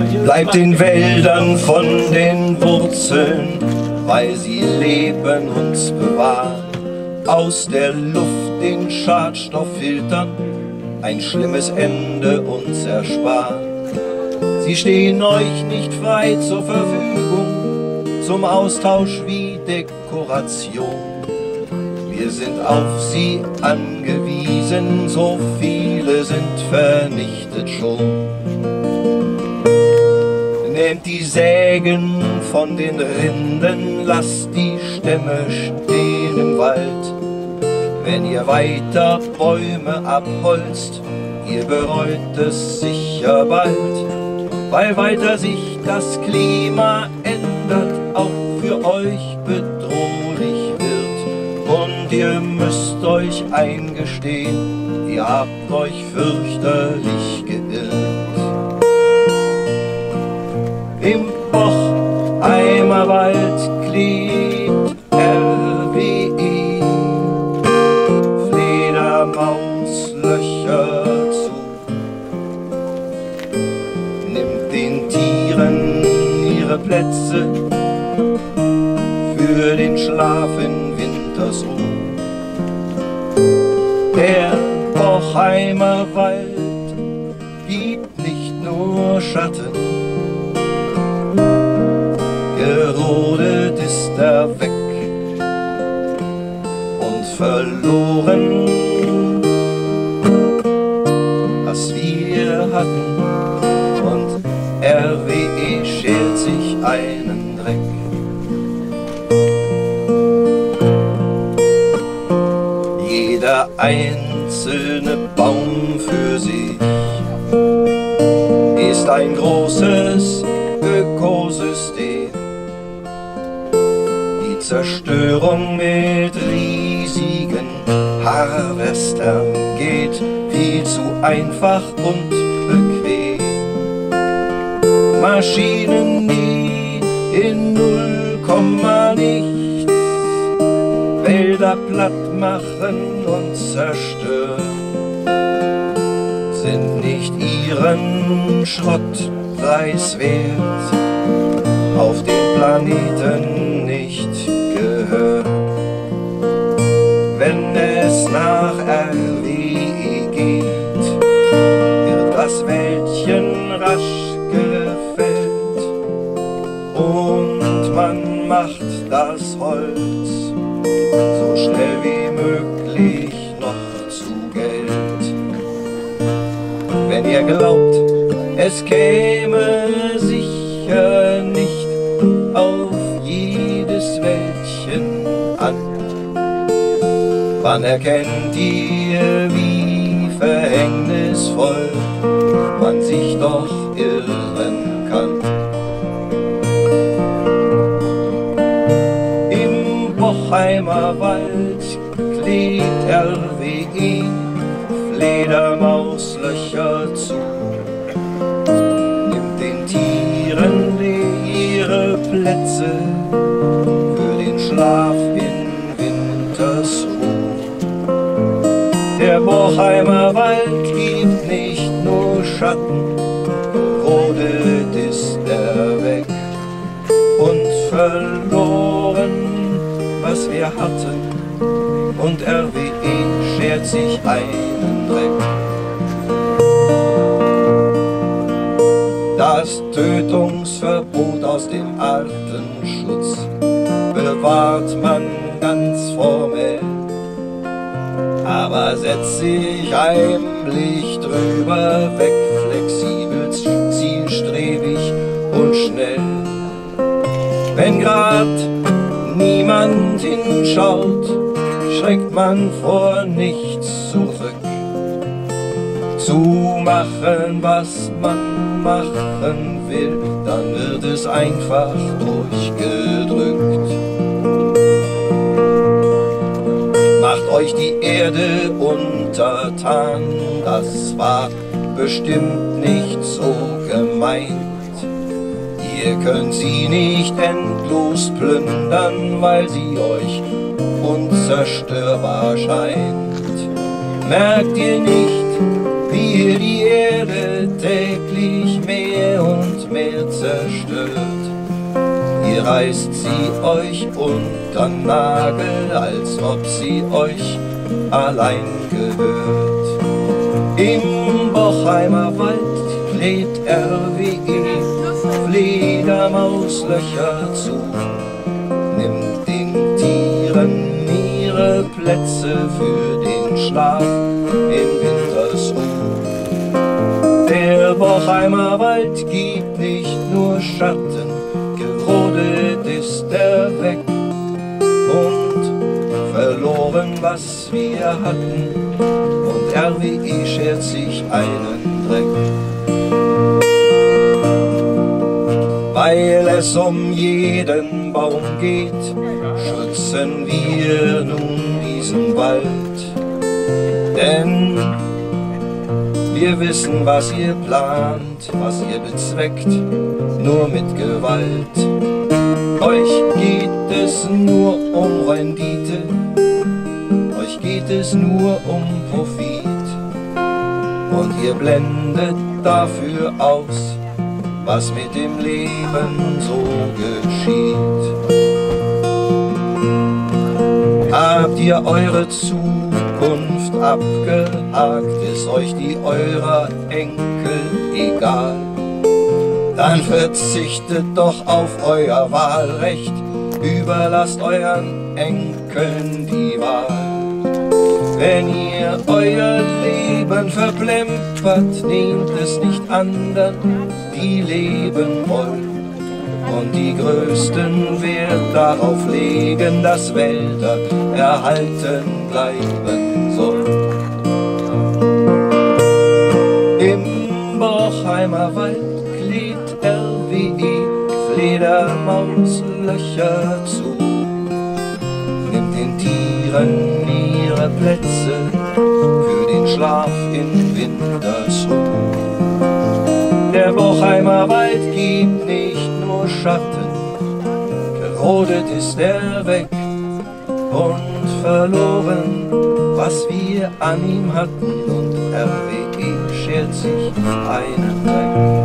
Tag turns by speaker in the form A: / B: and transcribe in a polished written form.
A: Bleibt den Wäldern von den Wurzeln, weil sie Leben uns bewahren. Aus der Luft den Schadstoff filtern, ein schlimmes Ende uns ersparen. Sie stehen euch nicht frei zur Verfügung, zum Austausch wie Dekoration. Wir sind auf sie angewiesen, so viele sind vernichtet schon. Nehmt die Sägen von den Rinden, lasst die Stämme stehen im Wald. Wenn ihr weiter Bäume abholzt, ihr bereut es sicher bald, weil weiter sich das Klima ändert, auch für euch bedrohlich wird. Und ihr müsst euch eingestehen, ihr habt euch fürchterlich geirrt. Im Bochheimer Wald klebt RWE, Fledermauslöcher zu. Nimmt den Tieren ihre Plätze für den Schlaf in Wintersruh. Der Bochheimer Wald gibt nicht nur Schatten, gerodet ist er weg und verloren, was wir hatten, und RWE schert sich einen Dreck. Jeder einzelne Baum für sich ist ein großes Ökosystem. Zerstörung mit riesigen Harvestern geht viel zu einfach und bequem. Maschinen, die in 0, nichts Wälder platt machen und zerstören, sind nicht ihren Schrottpreis wert, auf dem Planeten nicht gehört. Wenn es nach RWE geht, wird das Wäldchen rasch gefällt und man macht das Holz so schnell wie möglich noch zu Geld. Wenn ihr glaubt, es käme sicher nicht auf jedes Wäldchen an, wann erkennt ihr, wie verhängnisvoll man sich doch irren kann? Im Bochheimer Wald klebt RWE Fledermauslöcher zu, nimmt den Tieren ihre Plätze für den Schlaf in Wintersruh. Der Bochheimer Wald gibt nicht nur Schatten, rodet ist er weg und verloren, was wir hatten, und RWE schert sich einen Dreck. Das Tötungsverbot aus dem Artenschutz bewahrt man ganz formell, aber setzt sich heimlich drüber weg, flexibel, zielstrebig und schnell. Wenn grad niemand hinschaut, schreckt man vor nichts zurück. Zu machen, was man machen will, dann wird es einfach durchgedrückt. Macht euch die Erde untertan, das war bestimmt nicht so gemeint. Ihr könnt sie nicht endlos plündern, weil sie euch unzerstörbar scheint. Merkt ihr nicht, wie ihr die Erde täglich mehr und mehr zerstört. Ihr reißt sie euch untern Nagel, als ob sie euch allein gehört. Im Bochheimer Wald klebt RWE Fledermauslöcher zu, nimmt den Tieren ihre Plätze für den Schlaf im Wintersruh. Der Bochheimer Wald gibt nicht nur Schatten, gerodet ist er weg und verloren, was wir hatten, und RWE schert sich einen Dreck. Weil es um jeden Baum geht, schützen wir nun diesen Wald, denn wir wissen, was ihr plant, was ihr bezweckt, nur mit Gewalt. Euch geht es nur um Rendite, euch geht es nur um Profit, und ihr blendet dafür aus, was mit dem Leben so geschieht. Habt ihr eure Zukunft abgehakt, ist euch die eurer Enkel egal, dann verzichtet doch auf euer Wahlrecht, überlasst euren Enkeln die Wahl. Wenn ihr euer Leben verplempert, nehmt es nicht anderen, die leben wollen, und die größten Wert darauf legen, dass Wälder erhalten bleiben sollen. Im Bochheimer Wald klebt RWE Fledermauslöcher zu, nimmt den Tieren ihre Plätze für den Schlaf in Wintersruh. Der Bochheimer Wald gibt nicht nur Schatten, gerodet ist er weg und verloren, was wir an ihm hatten, und RWE schert sich einen Dreck.